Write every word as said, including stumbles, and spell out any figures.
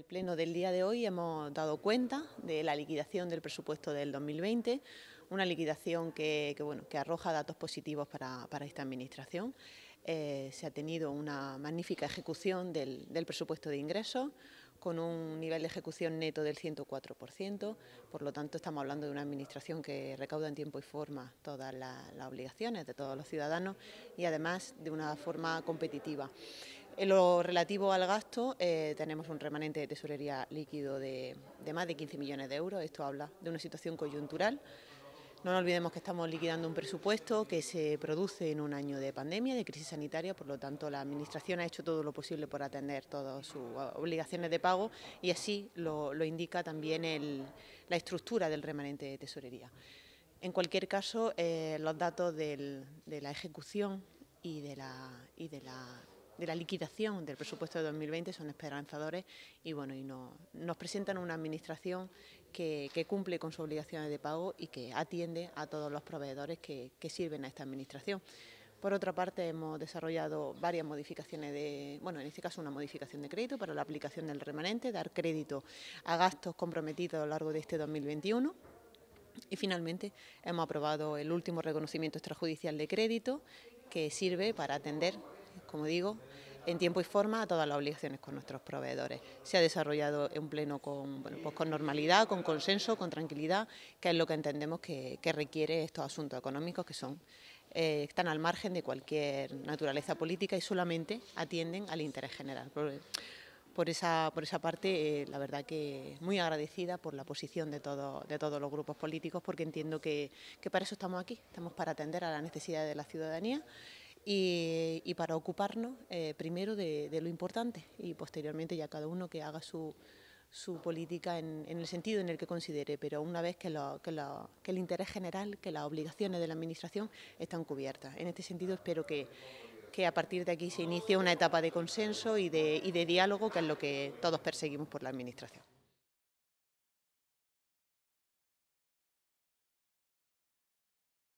Pleno del día de hoy hemos dado cuenta de la liquidación del presupuesto del dos mil veinte, una liquidación que, que, bueno, que arroja datos positivos para, para esta Administración. Eh, se ha tenido una magnífica ejecución del, del presupuesto de ingresos, con un nivel de ejecución neto del ciento cuatro por ciento, por lo tanto estamos hablando de una Administración que recauda en tiempo y forma todas las, las obligaciones de todos los ciudadanos y además de una forma competitiva. En lo relativo al gasto, eh, tenemos un remanente de tesorería líquido de, de más de quince millones de euros. Esto habla de una situación coyuntural. No nos olvidemos que estamos liquidando un presupuesto que se produce en un año de pandemia, de crisis sanitaria, por lo tanto la Administración ha hecho todo lo posible por atender todas sus obligaciones de pago y así lo, lo indica también el, la estructura del remanente de tesorería. En cualquier caso, eh, los datos del, de la ejecución y de la, y de la de la liquidación del presupuesto de dos mil veinte son esperanzadores y, bueno, y no, nos presentan una Administración que, que cumple con sus obligaciones de pago y que atiende a todos los proveedores que, que sirven a esta Administración. Por otra parte, hemos desarrollado varias modificaciones de, bueno, en este caso una modificación de crédito para la aplicación del remanente, dar crédito a gastos comprometidos a lo largo de este dos mil veintiuno. Y finalmente hemos aprobado el último reconocimiento extrajudicial de crédito que sirve para atender, como digo, en tiempo y forma a todas las obligaciones con nuestros proveedores. Se ha desarrollado en pleno con, bueno, pues con normalidad, con consenso, con tranquilidad, que es lo que entendemos que, que requiere estos asuntos económicos que son, eh, están al margen de cualquier naturaleza política y solamente atienden al interés general. Por, por, esa, por esa parte, eh, la verdad que muy agradecida por la posición de, todo, de todos los grupos políticos, porque entiendo que, que para eso estamos aquí, estamos para atender a las necesidades de la ciudadanía. Y, y para ocuparnos eh, primero de, de lo importante y posteriormente ya cada uno que haga su, su política en, en el sentido en el que considere, pero una vez que, lo, que, lo, que el interés general, que las obligaciones de la Administración están cubiertas. En este sentido espero que, que a partir de aquí se inicie una etapa de consenso y de, y de diálogo, que es lo que todos perseguimos por la Administración.